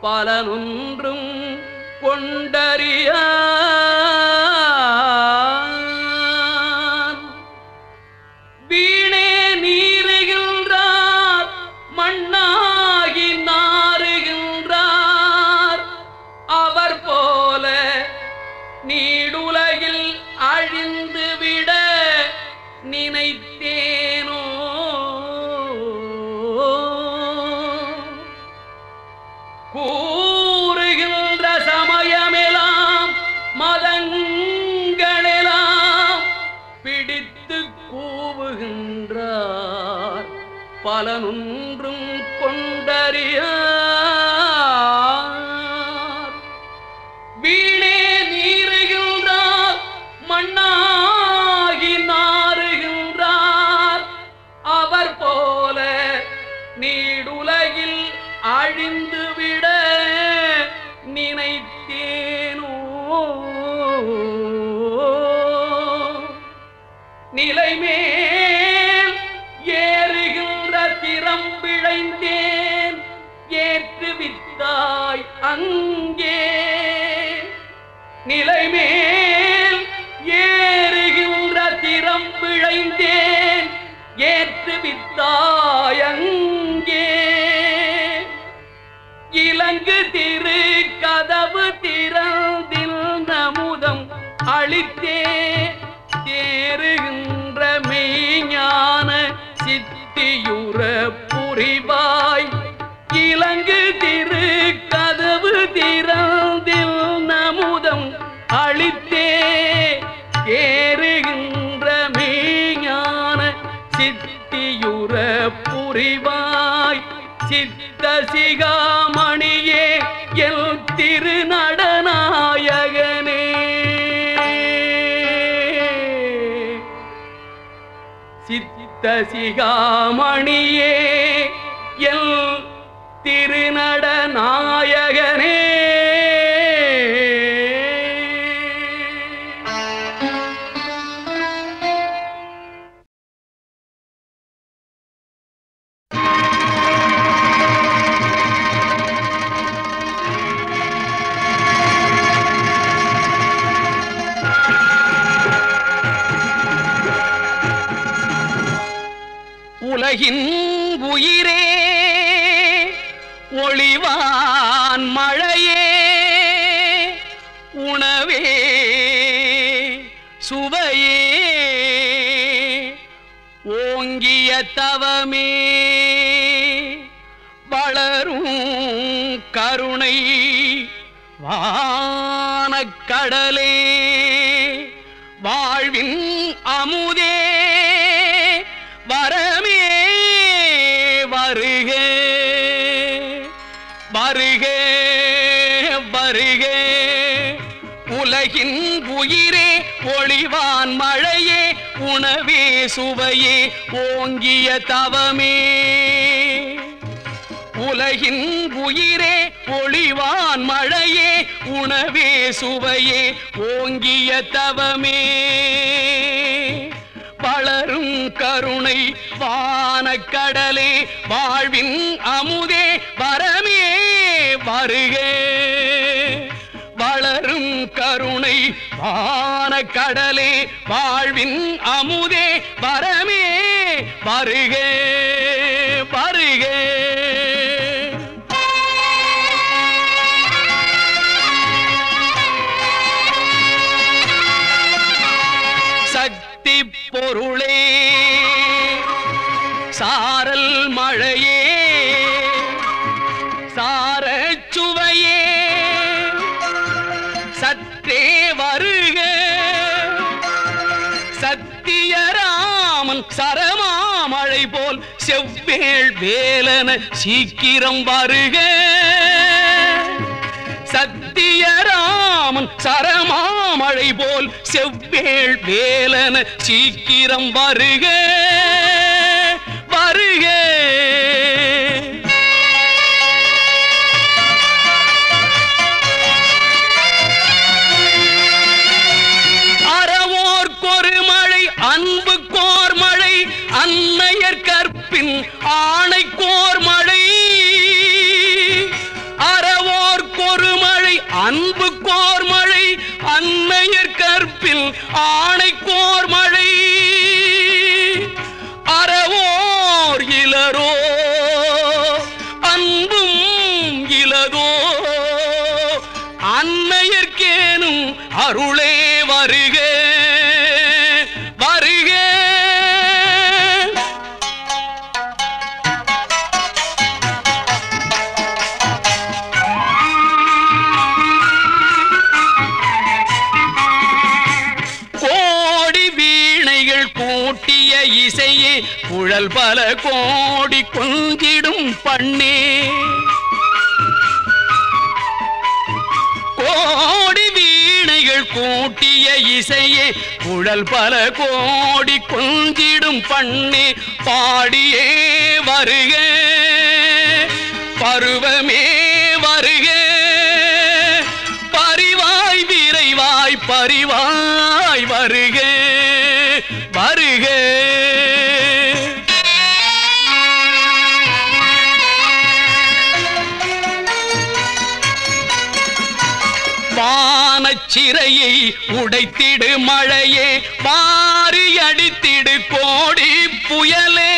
பலனொன்றும் கொண்டறிய வீணே நீருகின்றார் மண்ணாகி நாறுகின்றார் அவர் போல நீடுலகில் அழிந்துவிட நினைத்தேனோ கூறுகின்ற சமயமெல்லாம் மதங்களெல்லாம் பிடித்து கூவுகின்றார் பலனொன்றும் கொண்டறியார் வீணே நீருகின்றார் மண்ணாகி நாறுகின்றார் அவர் போல நீடுலகில் அழிந்துவிட நினைத்தேனோ நிலைமேல் ஏறுகின்ற திறம்பிழைந்தேன் ஏற்றுவித்தாய் அங்கே நிலைமேல் ஏறுகின்ற திறம்பிழைந்தேன் ஏற்றுவித்தாய் அங்கே இலங்கு திரு கதவு திறந்தில் நமுதம் அளித்தே தேறுகின்ற மெய்ஞான சித்தியுற புரிவாய் இலங்கு திரு கதவு திறந்தில் நமுதம் அளித்தே தேறுகின்ற மெய்ஞான சித்தியுற புரிவாய் சித்த சிகாமணியே எல் திருநடநாயகனே சித்த சிகாமணியே எல் திருநடநாயகனே உலகின் உயிரே ஒளிவான் மழையே உணவே சுவையே ஓங்கிய தவமே வளரும் கருணை வானக்கடலே வாழ்வின் அமுதே வரமே வருக வருக வருக உலகின் உயிரே ஒளிவான் மழையே உணவே சுவையே ஓங்கிய தவமே உலகின் உயிரே ஒளிவான் மழையே உணவே சுவையே ஓங்கிய தவமே வளரும் கருணை வானக்கடலே வாழ்வின் அமுதே வரமே வருக வளரும் கருணை வானக்கடலே வாழ்வின் அமுதே வரமே வருக வருக சக்தி பொருளே சாரல் மழையே சாரச்சுவையே சற்றே வருக சத்தியராமன் சரமாமழை போல் செவ்வேள் வேலன சீக்கிரம் வருக சத்தியராமன் சரமாமழை போல் செவ்வேள் வேலன சீக்கிரம் வருக வருக அறவோர்க்கொரு மழை அன்புக்கோர் மழை அன்னையர் கற்பின் ஆணைக்கோர் மழை அறவோ ஆணைக்கோர் மழை அறவோர் இலரோ அன்பும் இலதோ அன்னையர்க்கேனும் அருளே வருக வருக. கோடி வீணைகள் கூட்டிய இசையே குழல் பல கோடி கொஞ்சிடும் பண்ணே கோடி வீணைகள் கூட்டிய இசையே குழல் பல கோடி கொஞ்சிடும் பண்ணே பாடியே வருக பருவமே வருக பரிவாய் விரைவாய் பரிவாய் வருக வருக. வானச்சிறையை உடைத்திடு மழையே வாரி அடித்திடு கோடி புயலே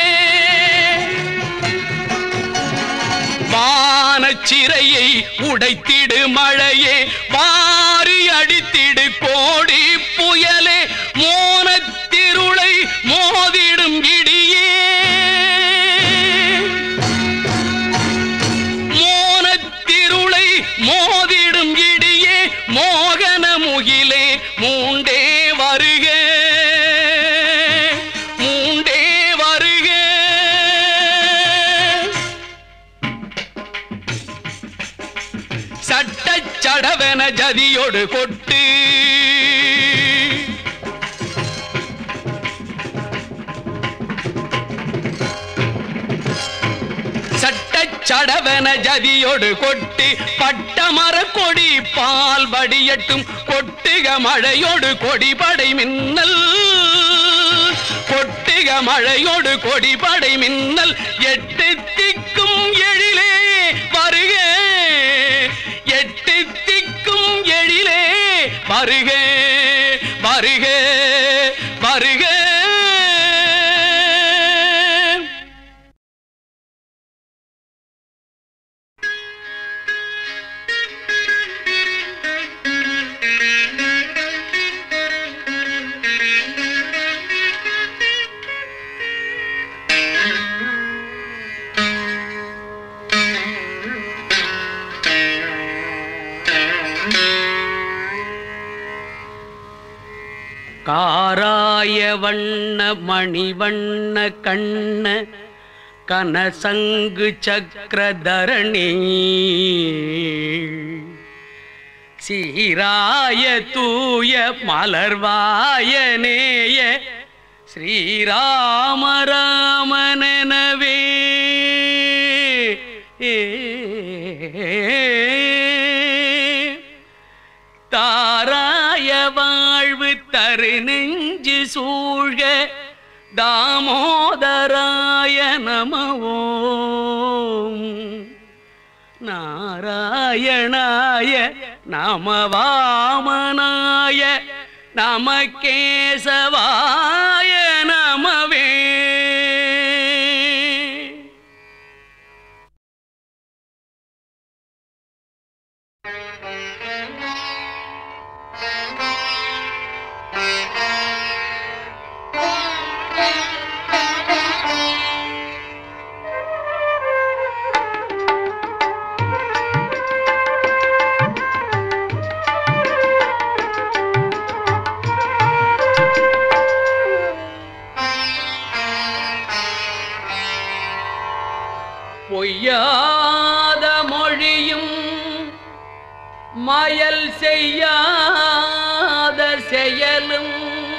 வானச்சிறையை உடைத்திடு மழையே வாரி அடித்திடு கோடி புயலே மோனத்திருளை மோதிடும் இடியே மோனத்திருளை மோதிடும் இடியே மோகன முகிலே மூண்டே வருக மூண்டே வருக. சட்டச் சடவென ஜதியோடு கொட்டு சடவன ஜதியோடு கொட்டி பட்டமர கொடி பால் வடியட்டும் கொட்டுக மழையோடு கொடிபடை மின்னல் கொட்டுக மழையோடு கொடிபடை மின்னல் எட்டு திக்கும் எழிலே வருக எட்டு திக்கும் எழிலே வருக வருக வருக. காராய வண்ண மணிவண்ண கண்ண கனசங்கு சக்கரதரணி சீராய தூய மலர்வாயனேய ஸ்ரீராம ராமனெனவே தாராய வாழ்வு தரு நெஞ்சு சூழ்க தாமோதராய நமவோம் நாராயணாய நமவாமனாய நமகேசவாய நமவே. பொய்யாத மொழியும் மயல் செய்யாத செயலும்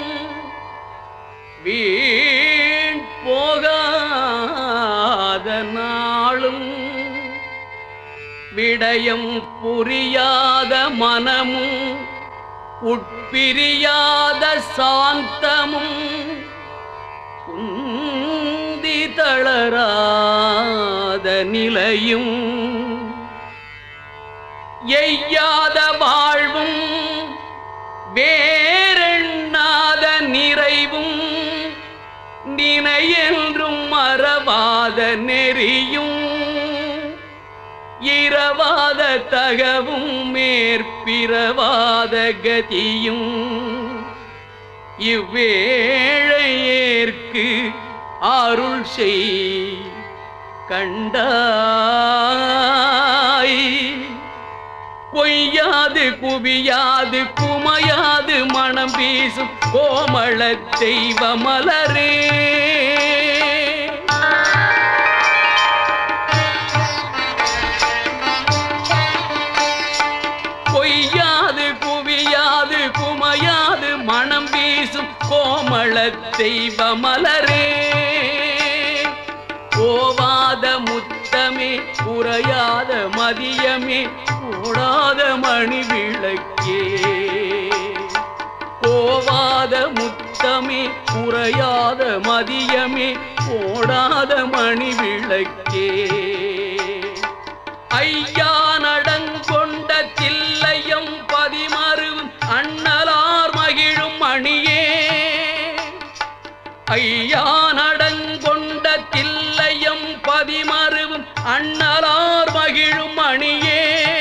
வீண் போகாத நாளும் விடயம் புரியாத மனமும் உட்பிரியாத சாந்தமும் குந்தி தளராத நிலையும் எய்யாத வாழ்வும் வேறென் அறிவும் நினையென்றும் மறவாத நெறியும் இரவாத தகவும் மேற்பிறவாத கதியும் இவ்வேழையேற்கு அருள் செய் கண்டாய். பொய்யாது குவியாது குமையாது மனம் வீசும் கோமள தெய்வ மலரே, பொய்யாது குவியாது குமையாது மனம் வீசும் கோமள தெய்வ மலரே, போவாத முத்தமே குறையாத மதியமே ஓடாத மணி விளக்கே, போவாத முத்தமே குறையாத மதியமே ஓடாத மணி விளக்கே, ஐயா நடங்கொண்ட தில்லையம் பதிமருவும் அண்ணலார் மகிழும் மணியே, ஐயா நடங்கொண்ட தில்லையம் பதிமருவும் அண்ணலார் மகிழும் மணியே,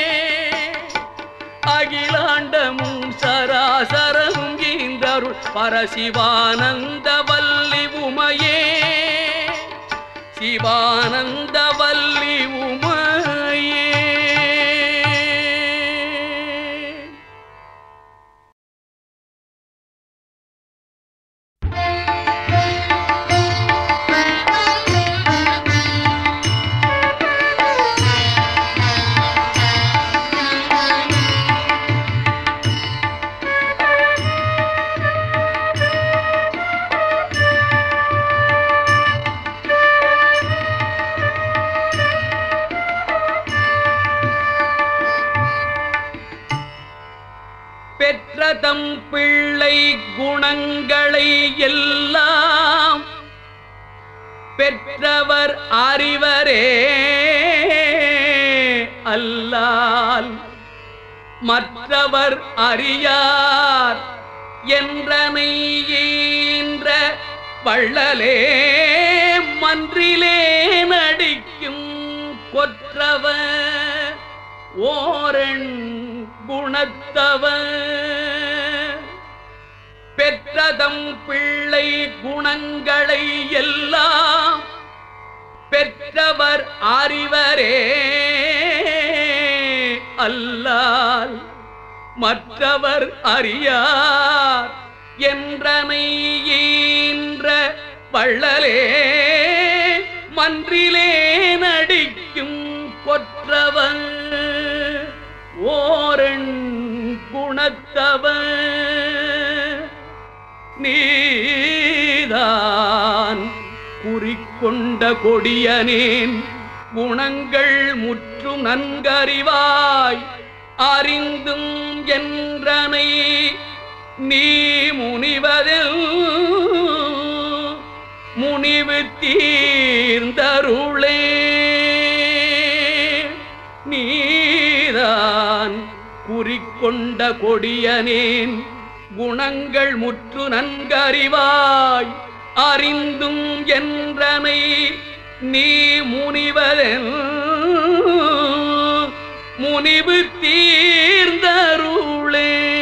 அகிலாண்டமும் சராசரமும் ஈந்தருள் பரசிவானந்த வல்லி உமையே, சிவானந்த வல்லி உமையே. பெற்றதம் பிள்ளை குணங்களை எல்லாம் பெற்றவர் அறிவரே அல்லால் மற்றவர் அறியார் என்றனை ஈன்ற வள்ளலே மன்றிலே நடிக்கும் கொற்றவர் ஓரன் குணத்தவர், பெற்றதம் பிள்ளை குணங்களை எல்லாம் பெற்றவர் அறிவரே அல்லால் மற்றவர் அறியார் என்றனை ஈன்ற வள்ளலே மன்றிலே நடிக்கும் கொற்றவர் ஓரன் குணத்தவர், நீதான் குறிக்கொண்ட கொடியனேன் குணங்கள் முற்றும் நன்கறிவாய் அறிந்தும் என்றனை நீ முனிவதில் முனிவு தீர்ந்தருளே, நீதான் குறிக்கொண்ட கொடியனேன் குணங்கள் முற்று நன்கறிவாய் அறிந்தும் என்றனை நீ முனிவதில் முனிவு தீர்ந்தருளே.